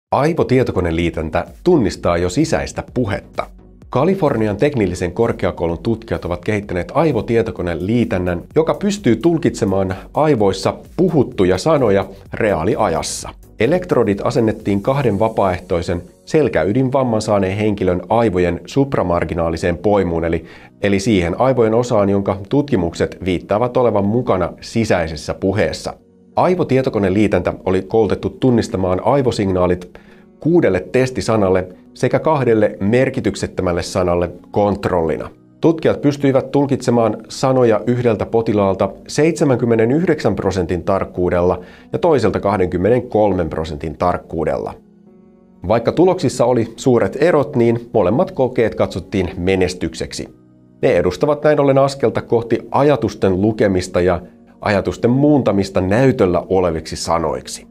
Aivotietokoneliitäntä tunnistaa jo sisäistä puhetta. Kalifornian teknillisen korkeakoulun tutkijat ovat kehittäneet aivotietokoneliitännän, joka pystyy tulkitsemaan aivoissa puhuttuja sanoja reaaliajassa. Elektrodit asennettiin 2 vapaaehtoisen selkäydinvamman saaneen henkilön aivojen supramarginaaliseen poimuun, eli siihen aivojen osaan, jonka tutkimukset viittaavat olevan mukana sisäisessä puheessa. Aivotietokoneliitäntä oli koulutettu tunnistamaan aivosignaalit 6 testisanalle sekä 2 merkityksettömälle sanalle kontrollina. Tutkijat pystyivät tulkitsemaan sanoja yhdeltä potilaalta 79% tarkkuudella ja toiselta 23% tarkkuudella. Vaikka tuloksissa oli suuret erot, niin molemmat kokeet katsottiin menestykseksi. Ne edustavat näin ollen askelta kohti ajatusten lukemista ja ajatusten muuntamista näytöllä oleviksi sanoiksi.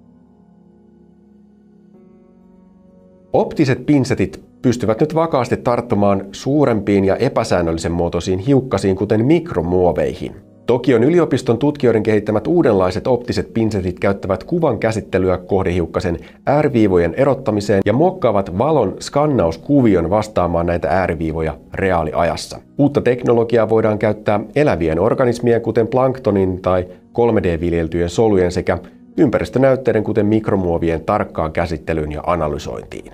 Optiset pinsetit pystyvät nyt vakaasti tarttumaan suurempiin ja epäsäännöllisen muotoisiin hiukkasiin, kuten mikromuoveihin. Tokion yliopiston tutkijoiden kehittämät uudenlaiset optiset pinsetit käyttävät kuvan käsittelyä kohdehiukkasen ääriviivojen erottamiseen ja muokkaavat valon skannauskuvion vastaamaan näitä ääriviivoja reaaliajassa. Uutta teknologiaa voidaan käyttää elävien organismien, kuten planktonin tai 3D-viljeltyjen solujen sekä ympäristönäytteiden, kuten mikromuovien tarkkaan käsittelyyn ja analysointiin.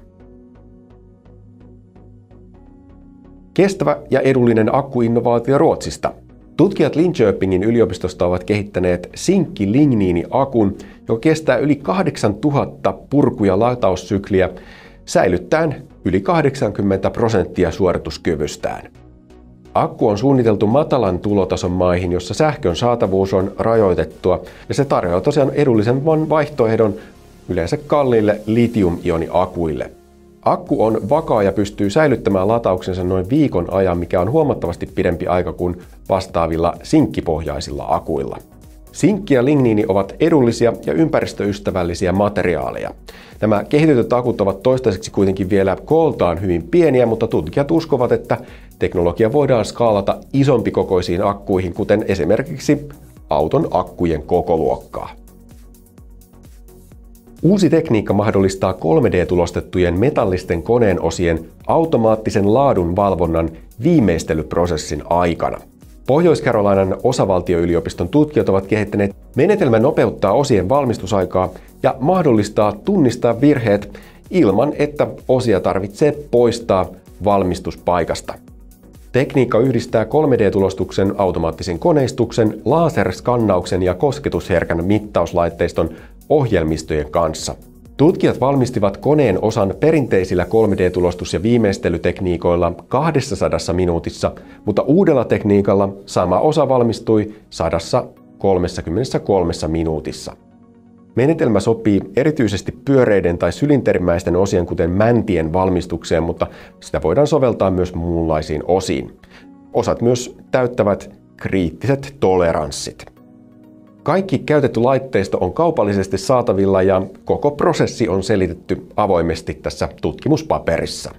Kestävä ja edullinen akkuinnovaatio Ruotsista. Tutkijat Linköpingin yliopistosta ovat kehittäneet sinkki-ligniini-akun, joka kestää yli 8000 purku- ja lataussykliä säilyttäen yli 80% suorituskyvystään. Akku on suunniteltu matalan tulotason maihin, jossa sähkön saatavuus on rajoitettua, ja se tarjoaa tosiaan edullisemman vaihtoehdon yleensä kalliille litium-ioniakuille. Akku on vakaa ja pystyy säilyttämään latauksensa noin viikon ajan, mikä on huomattavasti pidempi aika kuin vastaavilla sinkkipohjaisilla akuilla. Sinkki ja ligniini ovat edullisia ja ympäristöystävällisiä materiaaleja. Nämä kehitetyt akut ovat toistaiseksi kuitenkin vielä kooltaan hyvin pieniä, mutta tutkijat uskovat, että teknologia voidaan skaalata isompikokoisiin akkuihin, kuten esimerkiksi auton akkujen kokoluokkaa. Uusi tekniikka mahdollistaa 3D-tulostettujen metallisten koneen osien automaattisen laadunvalvonnan viimeistelyprosessin aikana. Pohjois-Carolinan osavaltioyliopiston tutkijat ovat kehittäneet menetelmän nopeuttaa osien valmistusaikaa ja mahdollistaa tunnistaa virheet ilman, että osia tarvitsee poistaa valmistuspaikasta. Tekniikka yhdistää 3D-tulostuksen, automaattisen koneistuksen, laserskannauksen ja kosketusherkän mittauslaitteiston ohjelmistojen kanssa. Tutkijat valmistivat koneen osan perinteisillä 3D-tulostus- ja viimeistelytekniikoilla 200 minuutissa, mutta uudella tekniikalla sama osa valmistui 133 minuutissa. Menetelmä sopii erityisesti pyöreiden tai sylinterimäisten osien, kuten mäntien valmistukseen, mutta sitä voidaan soveltaa myös muunlaisiin osiin. Osat myös täyttävät kriittiset toleranssit. Kaikki käytetty laitteisto on kaupallisesti saatavilla ja koko prosessi on selitetty avoimesti tässä tutkimuspaperissa.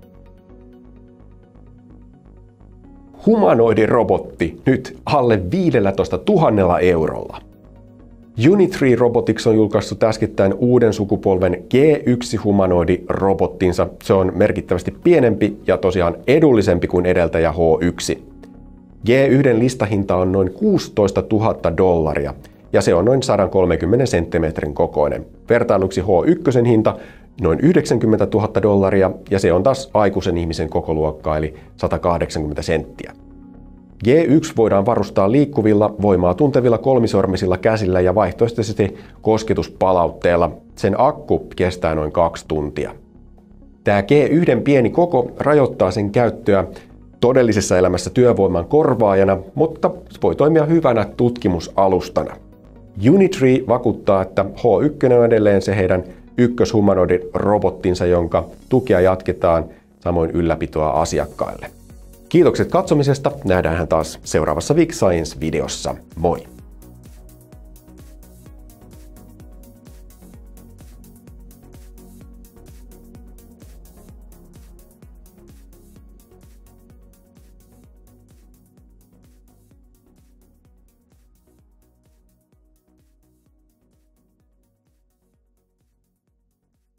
Humanoidirobotti nyt alle 15 000 eurolla. Unitree Robotics on julkaissut äskettäin uuden sukupolven G1-humanoidirobottinsa. Se on merkittävästi pienempi ja tosiaan edullisempi kuin edeltäjä H1. G1 listahinta on noin $16,000 ja se on noin 130 senttimetrin kokoinen. Vertailuksi H1 hinta noin $90,000 ja se on taas aikuisen ihmisen kokoluokkaa eli 180 senttiä. G1 voidaan varustaa liikkuvilla, voimaa tuntevilla kolmisormisilla käsillä ja vaihtoehtoisesti kosketuspalautteella. Sen akku kestää noin 2 tuntia. Tämä G1 pieni koko rajoittaa sen käyttöä todellisessa elämässä työvoiman korvaajana, mutta se voi toimia hyvänä tutkimusalustana. Unitree vakuuttaa, että H1 on edelleen se heidän ykköshumanoidirobottinsa, jonka tukea jatketaan, samoin ylläpitoa asiakkaille. Kiitokset katsomisesta, nähdään taas seuraavassa Week Science-videossa. Moi!